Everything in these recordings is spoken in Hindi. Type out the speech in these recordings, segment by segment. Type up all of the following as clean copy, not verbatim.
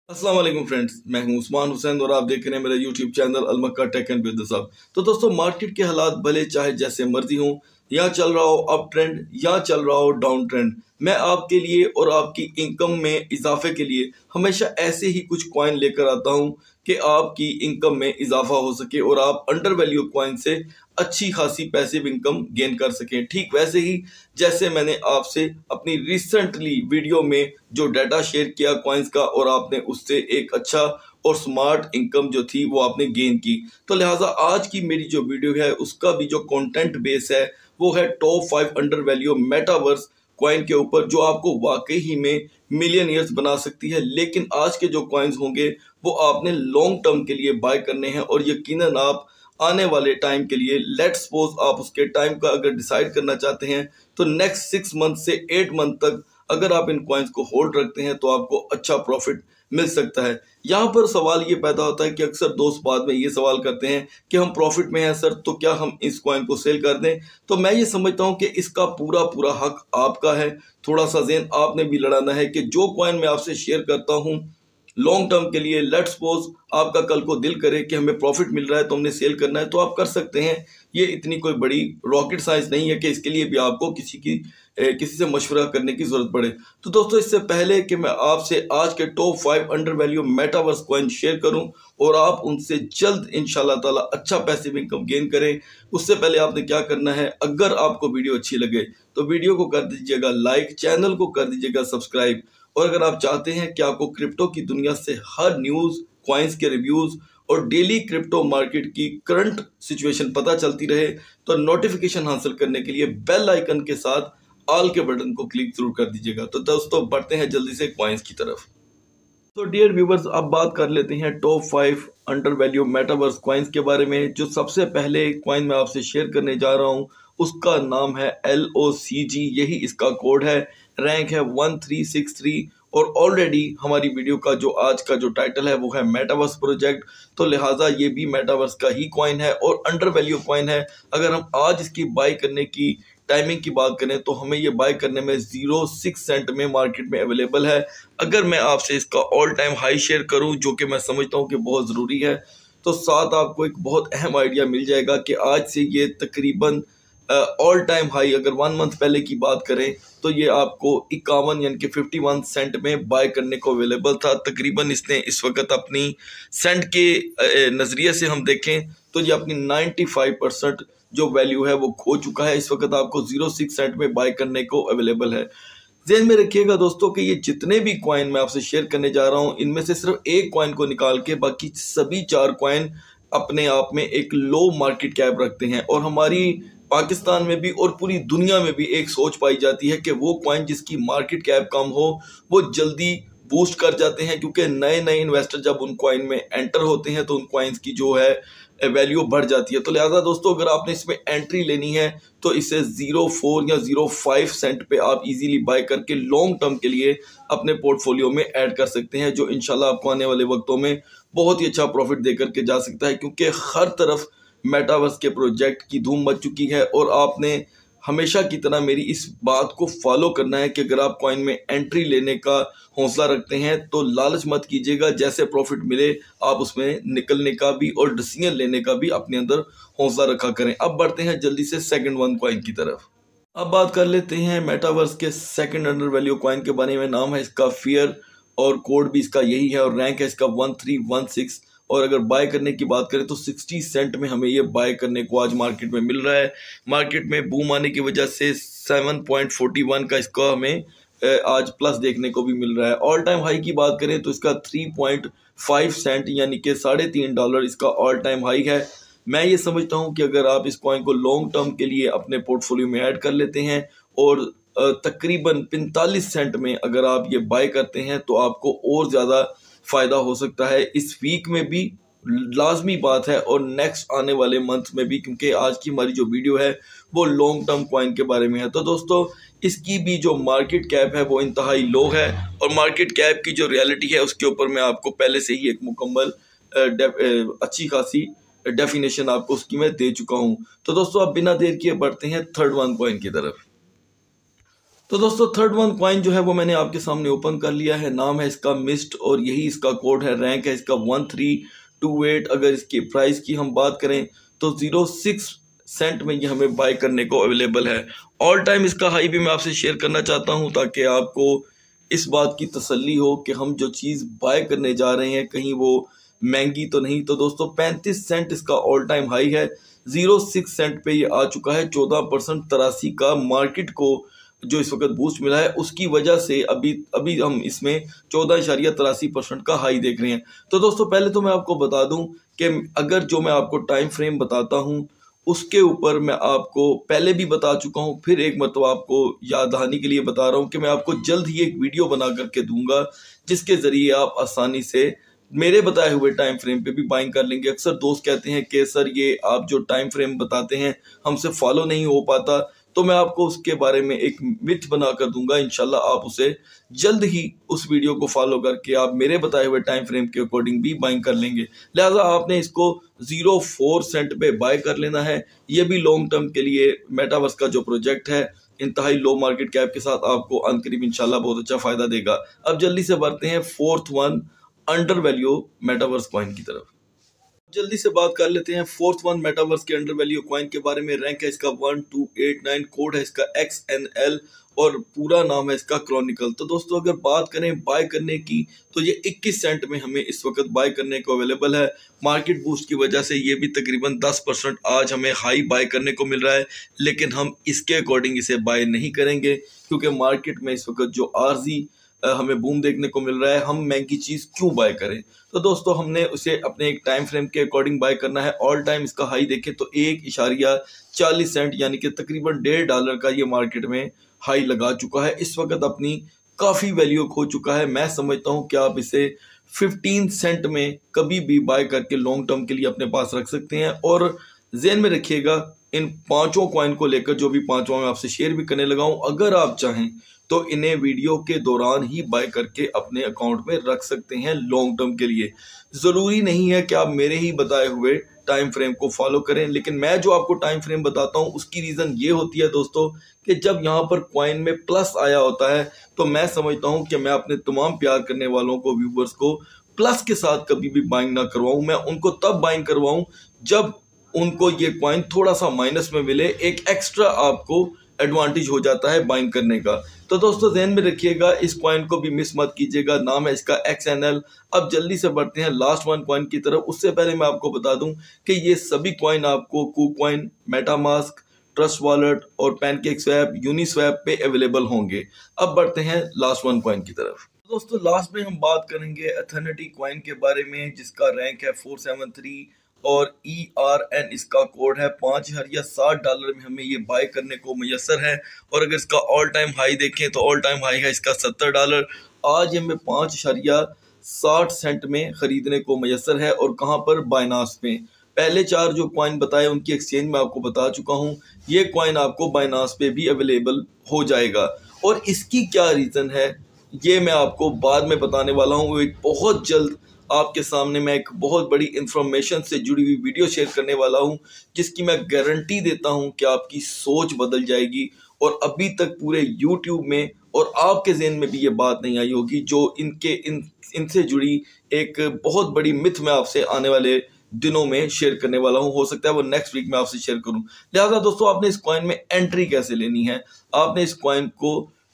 अस्सलाम वालेकुम फ्रेंड्स, मैं हूं उस्मान हुसैन और आप देख रहे हैं मेरा यूट्यूब चैनल अलमक्का टेक एंड बिजनेस हब। तो दोस्तों, मार्केट के हालात भले चाहे जैसे मर्जी हो, या चल रहा हो अप ट्रेंड या चल रहा हो डाउन ट्रेंड, मैं आपके लिए और आपकी इनकम में इजाफे के लिए हमेशा ऐसे ही कुछ कॉइन लेकर आता हूं कि आपकी इनकम में इजाफा हो सके और आप अंडर वैल्यू कॉइन से अच्छी खासी पैसिव इनकम गेन कर सकें। ठीक वैसे ही जैसे मैंने आपसे अपनी रिसेंटली वीडियो में जो डाटा शेयर किया कॉइन्स का, और आपने उससे एक अच्छा और स्मार्ट इनकम जो थी वो आपने गेन की। तो लिहाजा आज की मेरी जो वीडियो है उसका भी जो कंटेंट बेस है वो है top 5 under value metaverse coin के ऊपर, जो आपको वाकई ही में मिलियनियर्स बना सकती है। लेकिन आज के जो कॉइन्स होंगे वो आपने लॉन्ग टर्म के लिए बाय करने हैं, और यकीनन आप आने वाले टाइम के लिए, लेट्स सपोज आप उसके टाइम का अगर डिसाइड करना चाहते हैं तो नेक्स्ट 6 मंथ से 8 मंथ तक अगर आप इन कॉइन्स को होल्ड रखते हैं तो आपको अच्छा प्रॉफिट मिल सकता है। यहाँ पर सवाल ये पैदा होता है कि अक्सर दोस्त बाद में ये सवाल करते हैं कि हम प्रॉफिट में हैं सर, तो क्या हम इस कॉइन को सेल कर दें? तो मैं ये समझता हूँ कि इसका पूरा पूरा हक आपका है। थोड़ा सा ज़हन आपने भी लड़ाना है कि जो कॉइन मैं आपसे शेयर करता हूँ लॉन्ग टर्म के लिए, लेट्स सपोज आपका कल को दिल करे कि हमें प्रॉफिट मिल रहा है तो हमने सेल करना है, तो आप कर सकते हैं। ये इतनी कोई बड़ी रॉकेट साइंस नहीं है कि इसके लिए भी आपको किसी से मशवरा करने की जरूरत पड़े। तो दोस्तों, इससे पहले कि मैं आपसे आज के top 5 under value metaverse coin share करूं और आप उनसे जल्द इंशाल्लाह ताला अच्छा पैसिव इनकम गेन करें, उससे पहले आपने क्या करना है, अगर आपको वीडियो अच्छी लगे तो वीडियो को कर दीजिएगा लाइक, चैनल को कर दीजिएगा सब्सक्राइब। और अगर आप चाहते हैं कि आपको क्रिप्टो की दुनिया से हर न्यूज़, कॉइन्स के रिव्यूज़ और डेली क्रिप्टो मार्केट की करंट सिचुएशन पता चलती रहे, तो नोटिफिकेशन हासिल करने के लिए बेल आइकन के साथ ऑल के बटन को क्लिक जरूर कर दीजिएगा। तो दोस्तों, बढ़ते हैं जल्दी से कॉइन्स की तरफ। तो डियर व्यूवर्स, अब बात कर लेते हैं top 5 under value metaverse coins के बारे में। जो सबसे पहले कॉइन मैं आपसे शेयर करने जा रहा हूं उसका नाम है LOCG, यही इसका कोड है। रैंक है 1363, और ऑलरेडी हमारी वीडियो का जो आज का जो टाइटल है वो है मेटावर्स प्रोजेक्ट, तो लिहाजा ये भी मेटावर्स का ही कॉइन है और अंडर वैल्यू कॉइन है। अगर हम आज इसकी बाई करने की टाइमिंग की बात करें तो हमें ये बाय करने में 0.6 सेंट में मार्केट में अवेलेबल है। अगर मैं आपसे इसका ऑल टाइम हाई शेयर करूं, जो कि मैं समझता हूं कि बहुत ज़रूरी है, तो साथ आपको एक बहुत अहम आइडिया मिल जाएगा कि आज से ये तकरीबन ऑल टाइम हाई, अगर 1 मंथ पहले की बात करें तो ये आपको 51 यानी कि 51 सेंट में बाय करने को अवेलेबल था। तकरीबन इसने इस वक्त अपनी सेंट के नज़रिए से हम देखें तो ये अपनी 95% जो वैल्यू है वो खो चुका है। इस वक्त आपको 0.6 सेंट में बाय करने को अवेलेबल है। ध्यान में रखिएगा दोस्तों कि ये जितने भी कॉइन मैं आपसे शेयर करने जा रहा हूँ, इनमें से सिर्फ एक कॉइन को निकाल के बाकी सभी 4 कॉइन अपने आप में एक लो मार्केट कैप रखते हैं। और हमारी पाकिस्तान में भी और पूरी दुनिया में भी एक सोच पाई जाती है कि वो कॉइन जिसकी मार्केट कैप कम हो वो जल्दी बूस्ट कर जाते हैं, क्योंकि नए नए इन्वेस्टर जब उन कॉइन में एंटर होते हैं तो उन कॉइन्स की जो है वैल्यू बढ़ जाती है। तो लिहाजा दोस्तों, अगर आपने इसमें एंट्री लेनी है तो इसे 0.4 या 0.5 सेंट पे आप इजीली बाय करके लॉन्ग टर्म के लिए अपने पोर्टफोलियो में ऐड कर सकते हैं, जो इंशाल्लाह आपको आने वाले वक्तों में बहुत ही अच्छा प्रॉफिट दे करके जा सकता है। क्योंकि हर तरफ मेटावर्स के प्रोजेक्ट की धूम मच चुकी है, और आपने हमेशा की तरह मेरी इस बात को फॉलो करना है कि अगर आप कॉइन में एंट्री लेने का हौसला रखते हैं तो लालच मत कीजिएगा। जैसे प्रॉफिट मिले आप उसमें निकलने का भी और डिसीजन लेने का भी अपने अंदर हौसला रखा करें। अब बढ़ते हैं जल्दी से सेकंड वन कॉइन की तरफ। अब बात कर लेते हैं मेटावर्स के सेकंड अंडर वैल्यू कॉइन के बारे में। नाम है इसका फियर और कोड भी इसका यही है, और रैंक है इसका 1316। और अगर बाय करने की बात करें तो 60 सेंट में हमें ये बाय करने को आज मार्केट में मिल रहा है। मार्केट में बूम आने की वजह से 7.41 का इसका हमें आज प्लस देखने को भी मिल रहा है। ऑल टाइम हाई की बात करें तो इसका 3.5 सेंट यानी कि $3.5 इसका ऑल टाइम हाई है। मैं ये समझता हूँ कि अगर आप इस कॉइन को लॉन्ग टर्म के लिए अपने पोर्टफोलियो में ऐड कर लेते हैं और तकरीबन 45 सेंट में अगर आप ये बाय करते हैं तो आपको और ज़्यादा फ़ायदा हो सकता है इस वीक में भी, लाजमी बात है, और नेक्स्ट आने वाले मंथ में भी, क्योंकि आज की हमारी जो वीडियो है वो लॉन्ग टर्म कॉइन के बारे में है। तो दोस्तों, इसकी भी जो मार्केट कैप है वो इंतहाई लो है, और मार्केट कैप की जो रियलिटी है उसके ऊपर मैं आपको पहले से ही एक मुकम्मल अच्छी खासी डेफिनेशन आपको उसकी मैं दे चुका हूँ। तो दोस्तों, अब बिना देर किए बढ़ते हैं थर्ड वन कॉइन की तरफ। तो दोस्तों थर्ड वन कॉइन जो है वो मैंने आपके सामने ओपन कर लिया है। नाम है इसका मिस्ट और यही इसका कोड है। रैंक है इसका 1328। अगर इसकी प्राइस की हम बात करें तो 06 सेंट में ये हमें बाय करने को अवेलेबल है। ऑल टाइम इसका हाई भी मैं आपसे शेयर करना चाहता हूँ ताकि आपको इस बात की तसल्ली हो कि हम जो चीज़ बाय करने जा रहे हैं कहीं वो महंगी तो नहीं। तो दोस्तों 35 सेंट इसका ऑल टाइम हाई है। 06 सेंट पे ये आ चुका है। 14% तरासी का मार्केट को जो इस वक्त बूस्ट मिला है उसकी वजह से अभी हम इसमें 14.83% का हाई देख रहे हैं। तो दोस्तों पहले तो मैं आपको बता दूं कि अगर जो मैं आपको टाइम फ्रेम बताता हूं उसके ऊपर मैं आपको पहले भी बता चुका हूं, फिर एक मतलब आपको याद दहानी के लिए बता रहा हूं कि मैं आपको जल्द ही एक वीडियो बना करके दूंगा जिसके जरिए आप आसानी से मेरे बताए हुए टाइम फ्रेम पे भी बाइंग कर लेंगे। अक्सर दोस्त कहते हैं कि सर ये आप जो टाइम फ्रेम बताते हैं हमसे फॉलो नहीं हो पाता, तो मैं आपको उसके बारे में एक मिथ बना कर दूंगा। इंशाल्लाह आप उसे जल्द ही उस वीडियो को फॉलो करके आप मेरे बताए हुए टाइम फ्रेम के अकॉर्डिंग भी बाइंग कर लेंगे। लिहाजा आपने इसको 04 सेंट पे बाय कर लेना है। ये भी लॉन्ग टर्म के लिए मेटावर्स का जो प्रोजेक्ट है इंतहाई लो मार्केट कैप के साथ आपको अनकरीब इंशाल्लाह बहुत अच्छा फायदा देगा। अब जल्दी से बढ़ते हैं fourth one under value metaverse coin की तरफ। जल्दी से बात कर लेते हैं फोर्थ वन मेटावर्स के अंडर वैल्यू कॉइन के बारे में। रैंक है इसका 1289, कोड है इसका XNL और पूरा नाम है इसका क्रॉनिकल। तो दोस्तों अगर बात करें बाय करने की तो ये 21 सेंट में हमें इस वक्त बाय करने को अवेलेबल है। मार्केट बूस्ट की वजह से ये भी तकरीबन 10% आज हमें हाई बाय करने को मिल रहा है, लेकिन हम इसके अकॉर्डिंग इसे बाय नहीं करेंगे क्योंकि मार्केट में इस वक्त जो आर्जी हमें बूम देखने को मिल रहा है, हम महंगी चीज क्यों बाय करें। तो दोस्तों हमने उसे अपने एक टाइम फ्रेम के अकॉर्डिंग बाय करना है। ऑल टाइम इसका हाई देखें तो 1.40 सेंट यानी कि तकरीबन $1.5 का ये मार्केट में हाई लगा चुका है। इस वक्त अपनी काफी वैल्यू खो चुका है। मैं समझता हूं कि आप इसे 15 सेंट में कभी भी बाय करके लॉन्ग टर्म के लिए अपने पास रख सकते हैं। और ज़हन में रखिएगा इन पांचों कॉइन को लेकर जो भी पांचों मैं आपसे शेयर भी करने लगा हूं, अगर आप चाहें तो इन्हें वीडियो के दौरान ही बाय करके अपने अकाउंट में रख सकते हैं लॉन्ग टर्म के लिए। जरूरी नहीं है कि आप मेरे ही बताए हुए टाइम फ्रेम को फॉलो करें, लेकिन मैं जो आपको टाइम फ्रेम बताता हूं उसकी रीजन ये होती है दोस्तों कि जब यहाँ पर कॉइन में प्लस आया होता है तो मैं समझता हूं कि मैं अपने तमाम प्यार करने वालों को, व्यूवर्स को प्लस के साथ कभी भी बाइंग ना करवाऊं। मैं उनको तब बाइंग करवाऊं जब उनको ये कॉइन थोड़ा सा माइनस में मिले, एक एक्स्ट्रा आपको एडवांटेज हो जाता है बाइंग करने का। तो दोस्तों ध्यान में रखिएगा, इस कॉइन को भी मिस मत कीजिएगा। नाम है इसका XNL। अब जल्दी से बढ़ते हैं लास्ट वन कॉइन की तरफ। उससे पहले मैं आपको बता दूं कि ये सभी कॉइन आपको KuCoin, मेटामास्क, ट्रस्ट वॉलेट और पैनकेकस्वैप, यूनिस्वैप पे अवेलेबल होंगे। अब बढ़ते हैं लास्ट वन कॉइन की तरफ। दोस्तों लास्ट में हम बात करेंगे एथेनिटी कॉइन के बारे में जिसका रैंक है 473 और ERN इसका कोड है। $5060 में हमें ये बाय करने को मुयसर है। और अगर इसका ऑल टाइम हाई देखें तो ऑल टाइम हाई है इसका $70। आज हमें 5.60 सेंट में खरीदने को मुयसर है। और कहां पर? बाइनांस पे। पहले चार जो कॉइन बताए उनकी एक्सचेंज में आपको बता चुका हूं, ये कॉइन आपको बाइनांस पे भी अवेलेबल हो जाएगा। और इसकी क्या रीजन है ये मैं आपको बाद में बताने वाला हूं। एक बहुत जल्द आपके सामने मैं एक बहुत बड़ी इंफॉर्मेशन से जुड़ी हुई वीडियो शेयर करने वाला हूं जिसकी मैं गारंटी देता हूं कि आपकी सोच बदल जाएगी। और अभी तक पूरे YouTube में और आपके ज़हन में भी ये बात नहीं आई होगी जो इनसे जुड़ी एक बहुत बड़ी मिथ मैं आपसे आने वाले दिनों में शेयर करने वाला हूं। हो सकता है वो नेक्स्ट वीक में आपसे शेयर करूं। लिहाजा दोस्तों आपने इस कॉइन में एंट्री कैसे लेनी है? आपने इस कॉइन को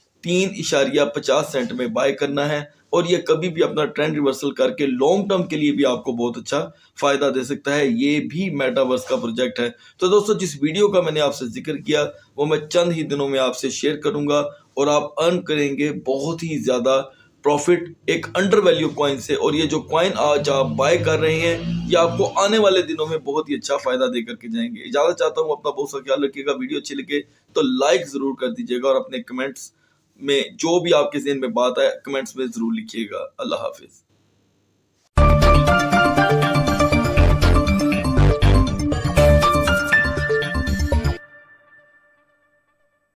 3.50 सेंट में बाय करना है और ये कभी भी अपना ट्रेंड रिवर्सल करके लॉन्ग टर्म के लिए भी आपको बहुत अच्छा फायदा दे सकता है। ये भी मेटावर्स का प्रोजेक्ट है। तो दोस्तों जिस वीडियो का मैंने आपसे जिक्र किया वो मैं चंद ही दिनों में आपसे शेयर करूंगा और आप अर्न करेंगे बहुत ही ज्यादा प्रॉफिट एक अंडर वैल्यू कॉइन से। और ये जो कॉइन आज आप बाय कर रहे हैं ये आपको आने वाले दिनों में बहुत ही अच्छा फायदा दे करके जाएंगे। इजाजत चाहता हूँ, अपना बहुत सा ख्याल रखिएगा। वीडियो अच्छी लगे तो लाइक जरूर कर दीजिएगा और अपने कमेंट्स में जो भी आपके ज़हन में बात है कमेंट्स में जरूर लिखिएगा। अल्लाह हाफिज।